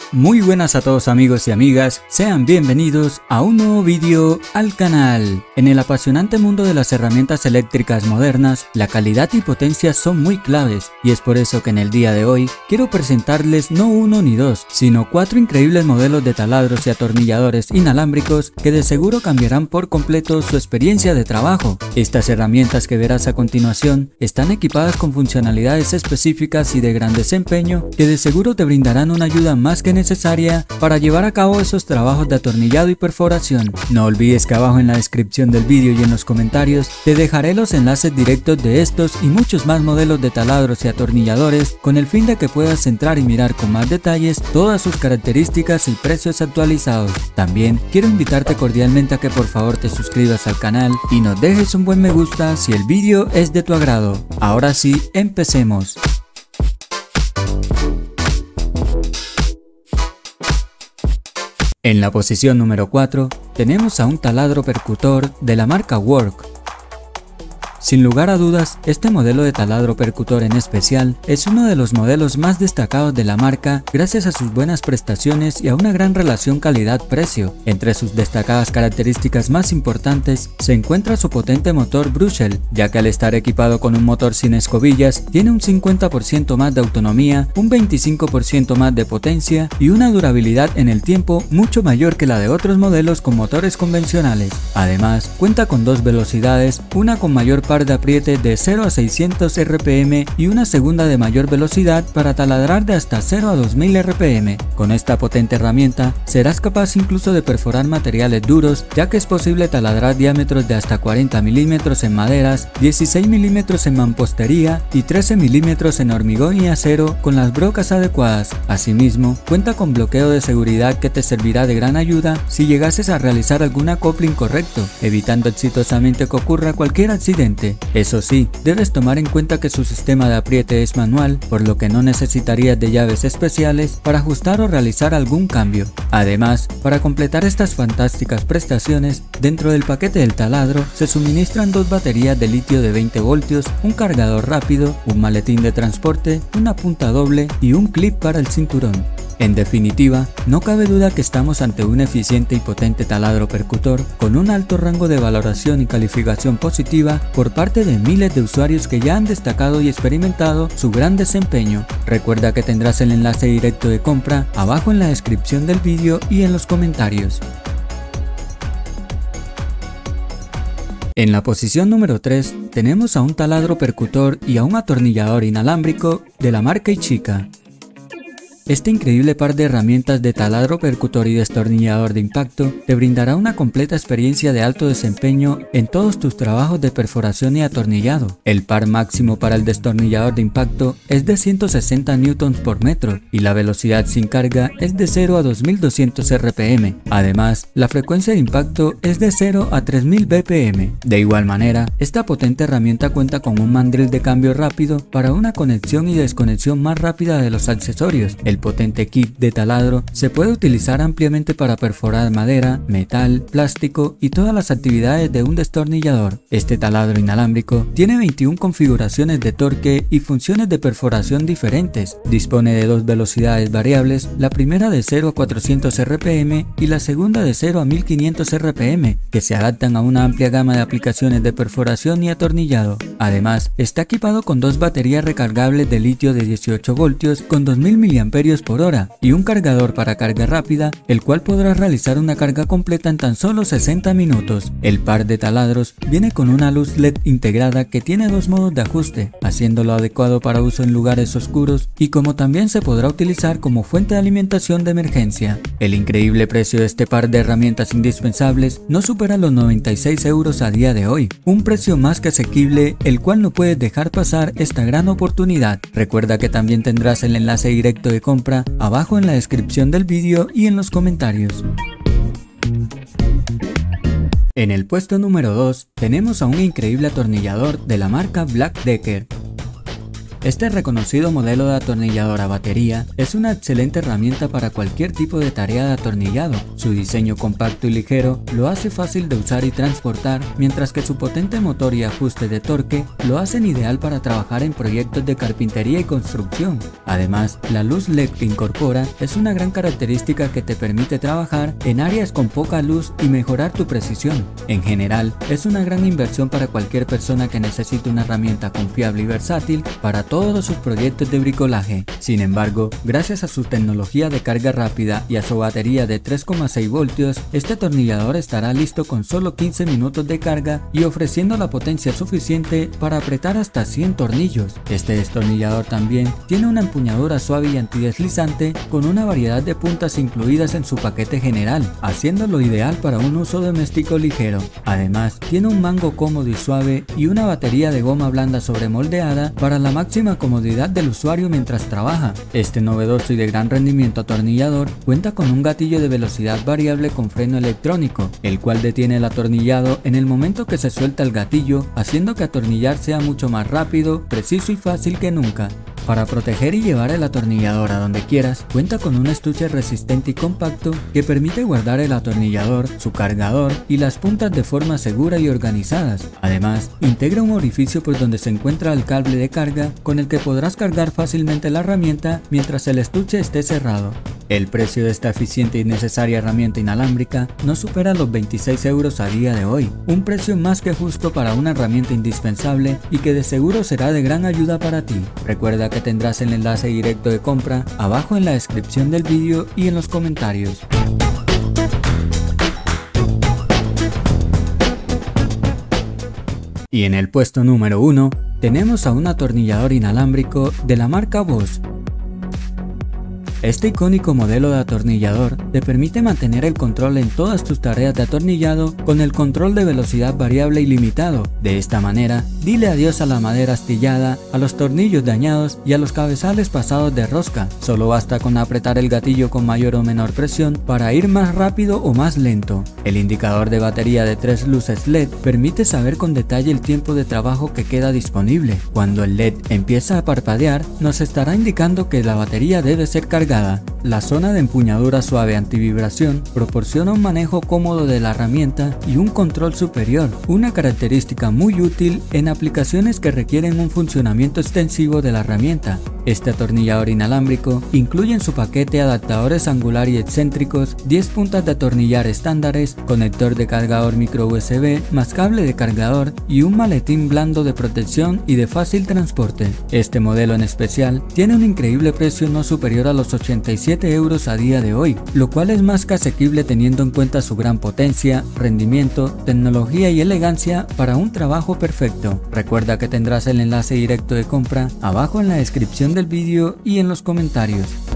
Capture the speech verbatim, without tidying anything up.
Muy buenas a todos amigos y amigas, sean bienvenidos a un nuevo vídeo al canal. En el apasionante mundo de las herramientas eléctricas modernas, la calidad y potencia son muy claves y es por eso que en el día de hoy quiero presentarles no uno ni dos, sino cuatro increíbles modelos de taladros y atornilladores inalámbricos que de seguro cambiarán por completo su experiencia de trabajo. Estas herramientas que verás a continuación están equipadas con funcionalidades específicas y de gran desempeño que de seguro te brindarán una ayuda más que necesaria para llevar a cabo esos trabajos de atornillado y perforación. No olvides que abajo en la descripción del vídeo y en los comentarios te dejaré los enlaces directos de estos y muchos más modelos de taladros y atornilladores con el fin de que puedas entrar y mirar con más detalles todas sus características y precios actualizados. También quiero invitarte cordialmente a que por favor te suscribas al canal y nos dejes un buen me gusta si el vídeo es de tu agrado. Ahora sí, empecemos. En la posición número cuatro tenemos a un taladro percutor de la marca Work. Sin lugar a dudas, este modelo de taladro percutor en especial es uno de los modelos más destacados de la marca gracias a sus buenas prestaciones y a una gran relación calidad-precio. Entre sus destacadas características más importantes se encuentra su potente motor Brushel, ya que al estar equipado con un motor sin escobillas tiene un cincuenta por ciento más de autonomía, un veinticinco por ciento más de potencia y una durabilidad en el tiempo mucho mayor que la de otros modelos con motores convencionales. Además, cuenta con dos velocidades, una con mayor par de apriete de cero a seiscientos R P M y una segunda de mayor velocidad para taladrar de hasta cero a dos mil R P M. Con esta potente herramienta serás capaz incluso de perforar materiales duros, ya que es posible taladrar diámetros de hasta cuarenta milímetros en maderas, dieciséis milímetros en mampostería y trece milímetros en hormigón y acero con las brocas adecuadas. Asimismo, cuenta con bloqueo de seguridad que te servirá de gran ayuda si llegases a realizar algún acople incorrecto, evitando exitosamente que ocurra cualquier accidente. Eso sí, debes tomar en cuenta que su sistema de apriete es manual, por lo que no necesitarías de llaves especiales para ajustar o realizar algún cambio. Además, para completar estas fantásticas prestaciones, dentro del paquete del taladro se suministran dos baterías de litio de veinte voltios, un cargador rápido, un maletín de transporte, una punta doble y un clip para el cinturón. En definitiva, no cabe duda que estamos ante un eficiente y potente taladro percutor con un alto rango de valoración y calificación positiva por parte de miles de usuarios que ya han destacado y experimentado su gran desempeño. Recuerda que tendrás el enlace directo de compra abajo en la descripción del vídeo y en los comentarios. En la posición número tres tenemos a un taladro percutor y a un atornillador inalámbrico de la marca Ichika. Este increíble par de herramientas de taladro percutor y destornillador de impacto te brindará una completa experiencia de alto desempeño en todos tus trabajos de perforación y atornillado. El par máximo para el destornillador de impacto es de ciento sesenta newtons por metro y la velocidad sin carga es de cero a dos mil doscientos R P M. Además, la frecuencia de impacto es de cero a tres mil B P M. De igual manera, esta potente herramienta cuenta con un mandril de cambio rápido para una conexión y desconexión más rápida de los accesorios. El potente kit de taladro se puede utilizar ampliamente para perforar madera, metal, plástico y todas las actividades de un destornillador. Este taladro inalámbrico tiene veintiuna configuraciones de torque y funciones de perforación diferentes. Dispone de dos velocidades variables, la primera de cero a cuatrocientos R P M y la segunda de cero a mil quinientos R P M, que se adaptan a una amplia gama de aplicaciones de perforación y atornillado. Además, está equipado con dos baterías recargables de litio de dieciocho voltios con dos mil miliamperios por hora y un cargador para carga rápida, el cual podrá realizar una carga completa en tan solo sesenta minutos. El par de taladros viene con una luz L E D integrada que tiene dos modos de ajuste, haciéndolo adecuado para uso en lugares oscuros y como también se podrá utilizar como fuente de alimentación de emergencia. El increíble precio de este par de herramientas indispensables no supera los noventa y seis euros a día de hoy, un precio más que asequible, el cual no puedes dejar pasar esta gran oportunidad. Recuerda que también tendrás el enlace directo de compra abajo en la descripción del vídeo y en los comentarios. En el puesto número dos tenemos a un increíble atornillador de la marca Black Decker. Este reconocido modelo de atornillador a batería es una excelente herramienta para cualquier tipo de tarea de atornillado. Su diseño compacto y ligero lo hace fácil de usar y transportar, mientras que su potente motor y ajuste de torque lo hacen ideal para trabajar en proyectos de carpintería y construcción. Además, la luz L E D que incorpora es una gran característica que te permite trabajar en áreas con poca luz y mejorar tu precisión. En general, es una gran inversión para cualquier persona que necesite una herramienta confiable y versátil para todos sus proyectos de bricolaje. Sin embargo, gracias a su tecnología de carga rápida y a su batería de tres coma seis voltios, este atornillador estará listo con solo quince minutos de carga y ofreciendo la potencia suficiente para apretar hasta cien tornillos. Este destornillador también tiene una empuñadura suave y antideslizante con una variedad de puntas incluidas en su paquete general, haciéndolo ideal para un uso doméstico ligero. Además, tiene un mango cómodo y suave y una batería de goma blanda sobremoldeada para la máxima comodidad del usuario mientras trabaja. Este novedoso y de gran rendimiento atornillador cuenta con un gatillo de velocidad variable con freno electrónico, el cual detiene el atornillado en el momento que se suelta el gatillo, haciendo que atornillar sea mucho más rápido, preciso y fácil que nunca. Para proteger y llevar el atornillador a donde quieras, cuenta con un estuche resistente y compacto que permite guardar el atornillador, su cargador y las puntas de forma segura y organizadas. Además, integra un orificio por donde se encuentra el cable de carga con el que podrás cargar fácilmente la herramienta mientras el estuche esté cerrado. El precio de esta eficiente y necesaria herramienta inalámbrica no supera los veintiséis euros a día de hoy, un precio más que justo para una herramienta indispensable y que de seguro será de gran ayuda para ti. Recuerda que tendrás el enlace directo de compra abajo en la descripción del vídeo y en los comentarios. Y en el puesto número uno tenemos a un atornillador inalámbrico de la marca Bosch. Este icónico modelo de atornillador te permite mantener el control en todas tus tareas de atornillado con el control de velocidad variable ilimitado. De esta manera, dile adiós a la madera astillada, a los tornillos dañados y a los cabezales pasados de rosca. Solo basta con apretar el gatillo con mayor o menor presión para ir más rápido o más lento. El indicador de batería de tres luces L E D permite saber con detalle el tiempo de trabajo que queda disponible. Cuando el L E D empieza a parpadear, nos estará indicando que la batería debe ser cargada. La zona de empuñadura suave antivibración proporciona un manejo cómodo de la herramienta y un control superior, una característica muy útil en aplicaciones que requieren un funcionamiento extensivo de la herramienta. Este atornillador inalámbrico incluye en su paquete adaptadores angular y excéntricos, diez puntas de atornillar estándares, conector de cargador micro U S B, más cable de cargador y un maletín blando de protección y de fácil transporte. Este modelo en especial tiene un increíble precio no superior a los ochenta y siete euros a día de hoy, lo cual es más que asequible teniendo en cuenta su gran potencia, rendimiento, tecnología y elegancia para un trabajo perfecto. Recuerda que tendrás el enlace directo de compra abajo en la descripción del vídeo y en los comentarios.